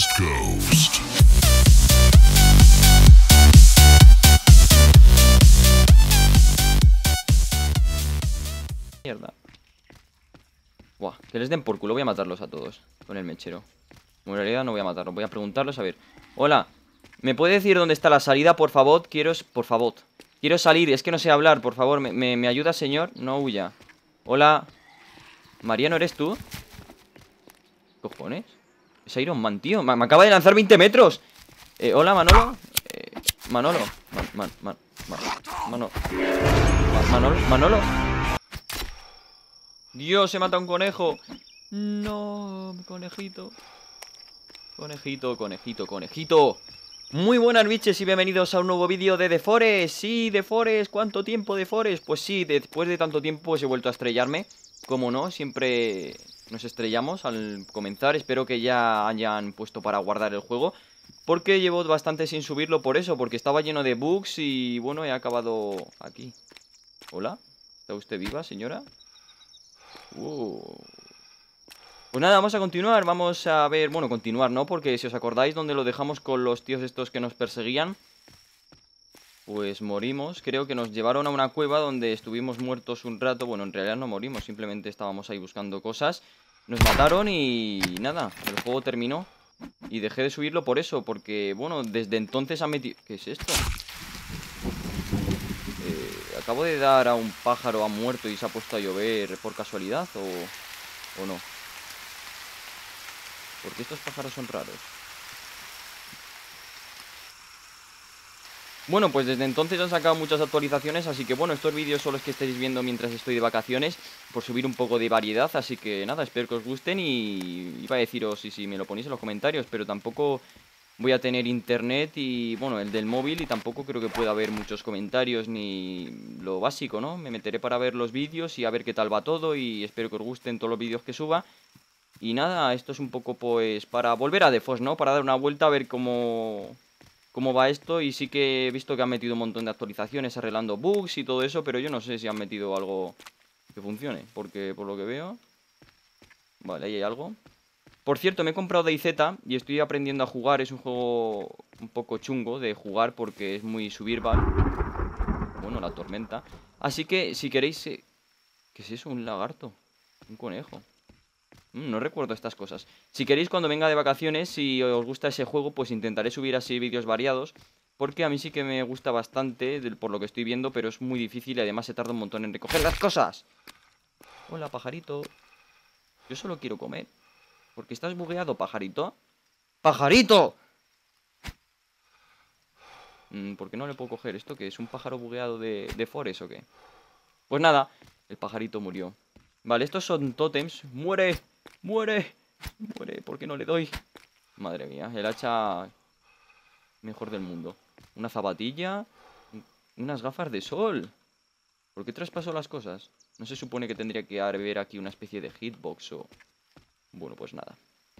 West Coast. Mierda. Buah, que les den por culo. Voy a matarlos a todos con el mechero. En realidad no voy a matarlos, voy a preguntarlos. A ver, hola, ¿me puede decir dónde está la salida, por favor? Por favor, quiero salir, es que no sé hablar, por favor. ¿Me ayuda, señor? No huya. Hola. Mariano, ¿eres tú? ¿Qué cojones? Es Iron Man, tío, me acaba de lanzar 20 metros. Hola, Manolo. Manolo. Manolo. Dios, se mata un conejo. No, conejito. Conejito. Muy buenas biches y bienvenidos a un nuevo vídeo de The Forest. Sí, The Forest, ¿cuánto tiempo The Forest? Pues sí, después de tanto tiempo pues he vuelto a estrellarme. Como no, siempre nos estrellamos al comenzar. Espero que ya hayan puesto para guardar el juego, porque llevo bastante sin subirlo por eso, porque estaba lleno de bugs y bueno, he acabado aquí. Hola, ¿está usted viva, señora? Pues nada, vamos a continuar, vamos a ver, bueno, continuar, ¿no? Porque si os acordáis donde lo dejamos con los tíos estos que nos perseguían, pues morimos. Creo que nos llevaron a una cueva donde estuvimos muertos un rato. Bueno, en realidad no morimos, simplemente estábamos ahí buscando cosas. Nos mataron y nada, el juego terminó. Y dejé de subirlo por eso, porque, bueno, desde entonces ha metido... ¿Qué es esto? ¿Acabo de dar a un pájaro, ha muerto y se ha puesto a llover por casualidad o no? Porque estos pájaros son raros. Bueno, pues desde entonces han sacado muchas actualizaciones, así que bueno, estos vídeos son los que estáis viendo mientras estoy de vacaciones, por subir un poco de variedad, así que nada, espero que os gusten y iba a deciros si me lo ponéis en los comentarios, pero tampoco voy a tener internet y bueno, el del móvil, y tampoco creo que pueda haber muchos comentarios ni lo básico, ¿no? Me meteré para ver los vídeos y a ver qué tal va todo y espero que os gusten todos los vídeos que suba. Y nada, esto es un poco pues para volver a The Forest, ¿no? Para dar una vuelta a ver cómo va esto. Y sí que he visto que han metido un montón de actualizaciones arreglando bugs y todo eso, pero yo no sé si han metido algo que funcione, porque por lo que veo... Vale, ahí hay algo. Por cierto, me he comprado DayZ y estoy aprendiendo a jugar. Es un juego un poco chungo de jugar porque es muy survival. Bueno, la tormenta. Así que si queréis... ¿Qué es eso? Un lagarto. Un conejo. No recuerdo estas cosas. Si queréis, cuando venga de vacaciones, si os gusta ese juego, pues intentaré subir así vídeos variados, porque a mí sí que me gusta bastante, por lo que estoy viendo, pero es muy difícil y además se tarda un montón en recoger las cosas. Hola, pajarito. Yo solo quiero comer. ¿Por qué estás bugueado, pajarito? ¡Pajarito! ¿Por qué no le puedo coger esto? ¿Que es un pájaro bugueado de Forest o qué? Pues nada, el pajarito murió. Vale, estos son tótems. ¡Muere! ¡Muere! ¡Muere! ¿Por qué no le doy? Madre mía, el hacha mejor del mundo. Una zapatilla. Unas gafas de sol. ¿Por qué traspaso las cosas? No se supone que tendría que haber aquí una especie de hitbox o... Bueno, pues nada.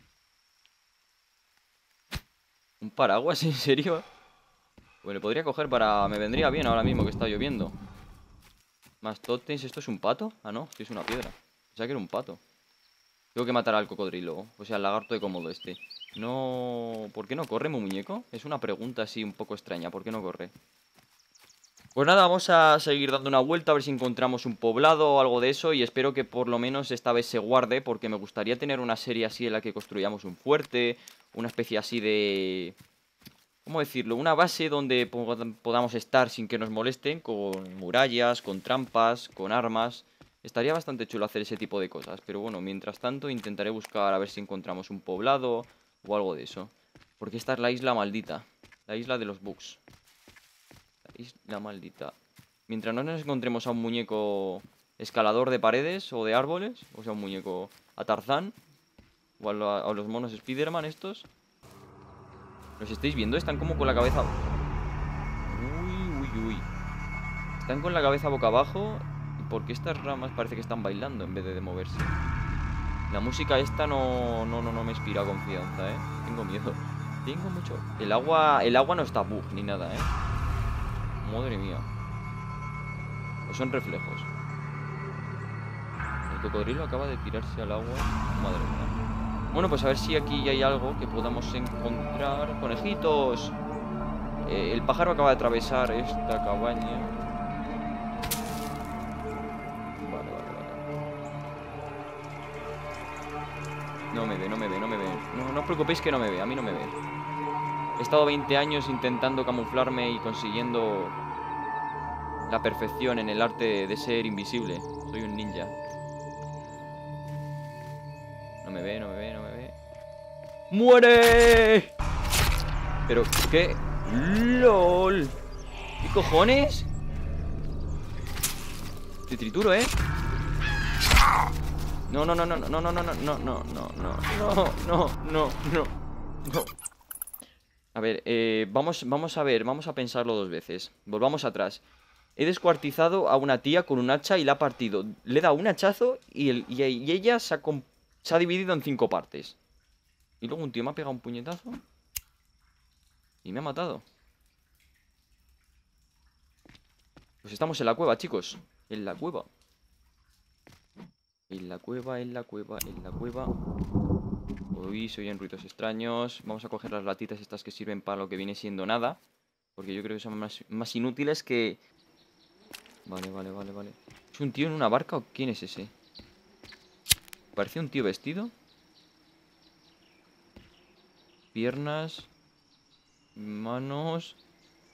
¿Un paraguas? ¿En serio? Pues le podría coger para... Me vendría bien ahora mismo que está lloviendo. Más tótems. ¿Esto es un pato? Ah, no, esto es una piedra. Pensaba que era un pato. Tengo que matar al cocodrilo, o sea, al lagarto de Komodo este. No... ¿Por qué no corre, mi muñeco? Es una pregunta así un poco extraña. ¿Por qué no corre? Pues nada, vamos a seguir dando una vuelta a ver si encontramos un poblado o algo de eso. Y espero que por lo menos esta vez se guarde, porque me gustaría tener una serie así en la que construyamos un fuerte. Una especie así de... ¿Cómo decirlo? Una base donde podamos estar sin que nos molesten, con murallas, con trampas, con armas... Estaría bastante chulo hacer ese tipo de cosas. Pero bueno, mientras tanto intentaré buscar a ver si encontramos un poblado o algo de eso. Porque esta es la isla maldita. La isla de los bugs. La isla maldita. Mientras no nos encontremos a un muñeco escalador de paredes o de árboles. O sea, un muñeco a Tarzán. O a los monos Spiderman estos. ¿Los estáis viendo? Están como con la cabeza... Uy. Están con la cabeza boca abajo... Porque estas ramas parece que están bailando en vez de moverse. La música esta no me inspira confianza, ¿eh? Tengo miedo. Tengo mucho... El agua no está bug ni nada, ¿eh? Madre mía. O son reflejos. El cocodrilo acaba de tirarse al agua. Madre mía. Bueno, pues a ver si aquí hay algo que podamos encontrar. Conejitos. El pájaro acaba de atravesar esta cabaña. Vale, vale, vale. No me ve, no me ve, no me ve. No os preocupéis que no me ve, a mí no me ve. He estado 20 años intentando camuflarme y consiguiendo la perfección en el arte de ser invisible. Soy un ninja. No me ve, no me ve, no me ve. ¡Muere! Pero, ¿qué? ¡Lol! ¿Qué cojones? Te trituro, ¿eh? No, no, no, no, no, no, no, no, no, no, no, no, no, no. A ver, vamos a ver, vamos a pensarlo dos veces. Volvamos atrás. He descuartizado a una tía con un hacha y la ha partido. Le he dado un hachazo y ella se ha dividido en 5 partes. Y luego un tío me ha pegado un puñetazo y me ha matado. Pues estamos en la cueva, chicos. En la cueva. En la cueva, en la cueva, en la cueva. Uy, se oyen ruidos extraños. Vamos a coger las latitas estas que sirven para lo que viene siendo nada. Porque yo creo que son más inútiles que... Vale, vale, vale, vale. ¿Es un tío en una barca o quién es ese? Parece un tío vestido. Piernas. Manos.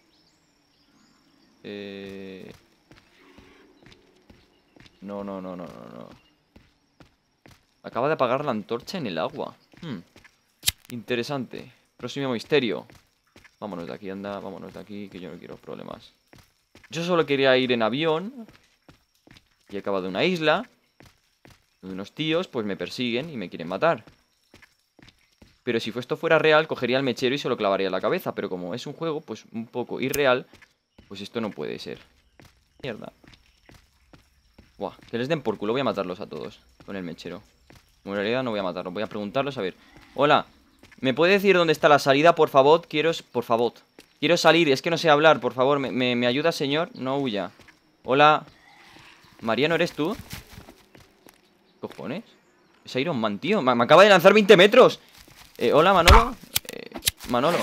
No, no, no, no, no, no. Acaba de apagar la antorcha en el agua. Interesante. Próximo misterio. Vámonos de aquí, anda. Vámonos de aquí, que yo no quiero problemas. Yo solo quería ir en avión. Y he acabado en una isla donde unos tíos pues me persiguen y me quieren matar. Pero si esto fuera real, cogería el mechero y se lo clavaría en la cabeza. Pero como es un juego, pues un poco irreal, pues esto no puede ser. Mierda. Buah, que les den por culo. Voy a matarlos a todos con el mechero. En realidad no voy a matarlos, voy a preguntarlos. A ver, hola, ¿me puede decir dónde está la salida, por favor? Por favor. Quiero salir, es que no sé hablar, por favor. ¿Me ayuda, señor? No huya. Hola. Mariano, ¿eres tú? ¿Qué cojones? Es Iron Man, tío. Me acaba de lanzar 20 metros. Hola, Manolo. Manolo.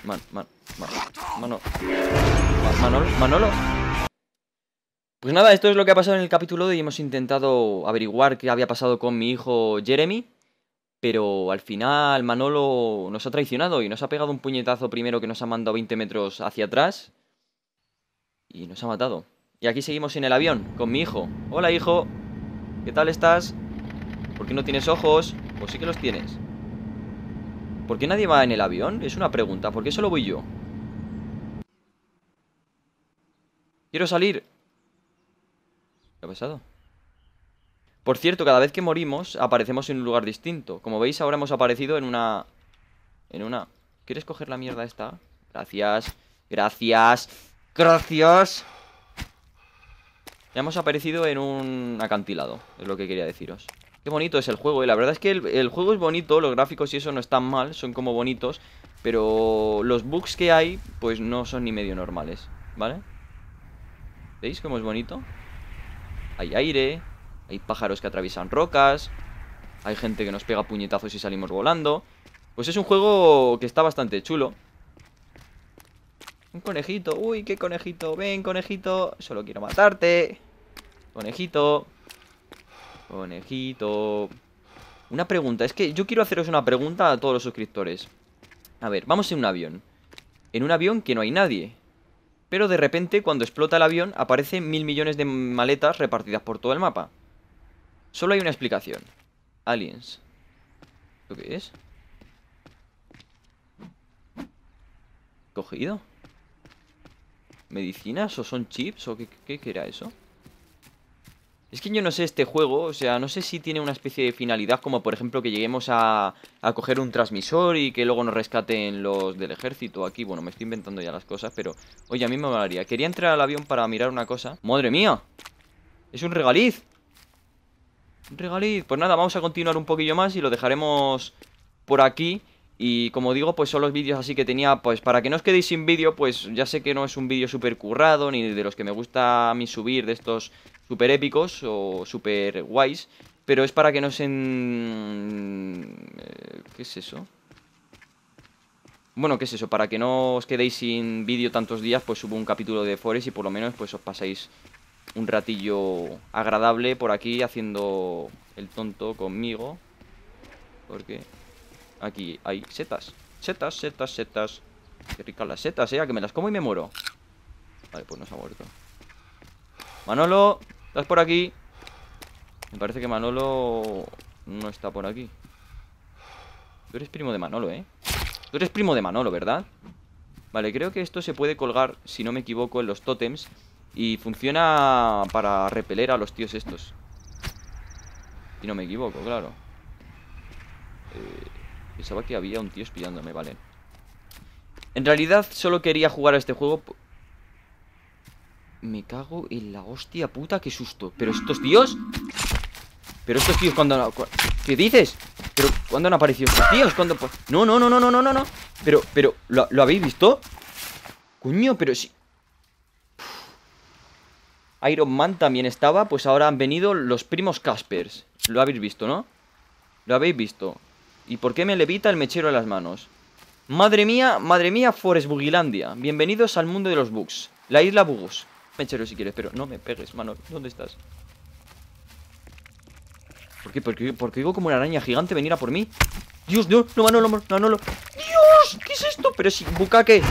Manolo. Pues nada, esto es lo que ha pasado en el capítulo de hoy. Hemos intentado averiguar qué había pasado con mi hijo Jeremy. Pero al final Manolo nos ha traicionado y nos ha pegado un puñetazo primero que nos ha mandado 20 metros hacia atrás. Y nos ha matado. Y aquí seguimos en el avión, con mi hijo. Hola, hijo. ¿Qué tal estás? ¿Por qué no tienes ojos? Pues sí que los tienes. ¿Por qué nadie va en el avión? Es una pregunta. ¿Por qué solo voy yo? Quiero salir. ¿Qué ha pasado? Por cierto, cada vez que morimos aparecemos en un lugar distinto. Como veis, ahora hemos aparecido en una... ¿Quieres coger la mierda esta? Gracias. Gracias. Gracias. Ya hemos aparecido en un acantilado. Es lo que quería deciros. Qué bonito es el juego, La verdad es que el juego es bonito. Los gráficos y eso no están mal. Son como bonitos. Pero los bugs que hay, pues no son ni medio normales, ¿vale? ¿Veis cómo es bonito? Hay aire. Hay pájaros que atraviesan rocas. Hay gente que nos pega puñetazos y salimos volando. Pues es un juego que está bastante chulo. Un conejito. Uy, qué conejito. Ven, conejito. Solo quiero matarte. Conejito. Conejito. Una pregunta. Es que yo quiero haceros una pregunta a todos los suscriptores. A ver, vamos en un avión. En un avión que no hay nadie. Pero de repente, cuando explota el avión, aparecen 1000 millones de maletas repartidas por todo el mapa. Solo hay una explicación. Aliens. ¿Lo qué es? ¿Cogido? ¿Medicinas? ¿O son chips? ¿O qué era eso? Es que yo no sé este juego, o sea, no sé si tiene una especie de finalidad, como por ejemplo que lleguemos a coger un transmisor y que luego nos rescaten los del ejército aquí. Bueno, me estoy inventando ya las cosas, pero... Oye, a mí me molaría. Quería entrar al avión para mirar una cosa. ¡Madre mía! ¡Es un regaliz! Un regaliz. Pues nada, vamos a continuar un poquillo más y lo dejaremos por aquí. Y como digo, pues son los vídeos así que tenía, pues para que no os quedéis sin vídeo, pues ya sé que no es un vídeo súper currado, ni de los que me gusta a mí subir, de estos súper épicos o súper guays, pero es para que no ¿Qué es eso? Bueno, ¿qué es eso? Para que no os quedéis sin vídeo tantos días, pues subo un capítulo de Forest y por lo menos pues os pasáis un ratillo agradable por aquí haciendo el tonto conmigo. Porque aquí hay setas. Setas, setas, setas. Qué ricas las setas, a que me las como y me muero. Vale, pues no se ha muerto. Manolo, ¿estás por aquí? Me parece que Manolo no está por aquí. Tú eres primo de Manolo, ¿eh? Tú eres primo de Manolo, ¿verdad? Vale, creo que esto se puede colgar, si no me equivoco, en los tótems. Y funciona para repeler a los tíos estos. Si no me equivoco, claro. Pensaba que había un tío espiándome, vale. En realidad solo quería jugar a este juego. Me cago en la hostia puta, qué susto. ¿Pero estos tíos? ¿Pero estos tíos cuando... ¿Qué dices? ¿Pero cuándo han aparecido estos tíos? ¿Cuándo... No, no, no, no, no, no, no, no. Pero, ¿lo habéis visto? Coño, pero si... Iron Man también estaba. Pues ahora han venido los primos Caspers. Lo habéis visto, ¿no? Lo habéis visto. ¿Y por qué me levita el mechero en las manos? Madre mía, Forest Bugilandia. Bienvenidos al mundo de los bugs. La isla Bugus. Mechero si quieres, pero no me pegues, mano. ¿Dónde estás? ¿Por qué? Porque digo como una araña gigante venir a por mí. Dios, no, no, Manolo, Manolo. Dios, ¿qué es esto? Pero si, bucaque.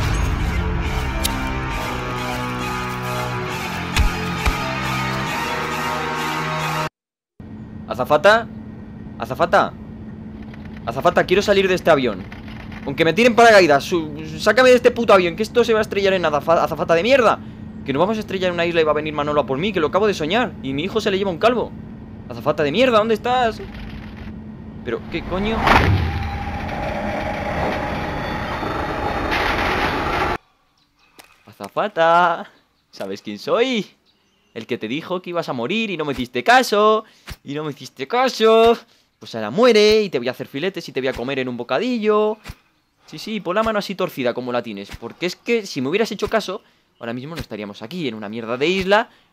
Azafata. Azafata. Azafata, quiero salir de este avión. Aunque me tiren paracaídas. Sácame de este puto avión, que esto se va a estrellar en azafata de mierda. Que nos vamos a estrellar en una isla y va a venir Manolo a por mí, que lo acabo de soñar. Y mi hijo se le lleva un calvo. Azafata de mierda, ¿dónde estás? Pero, ¿qué coño? Azafata, ¿sabes quién soy? El que te dijo que ibas a morir y no me hiciste caso. Y no me hiciste caso. Pues ahora muere y te voy a hacer filetes y te voy a comer en un bocadillo. Sí, sí, pon la mano así torcida como la tienes. Porque es que si me hubieras hecho caso, ahora mismo no estaríamos aquí en una mierda de isla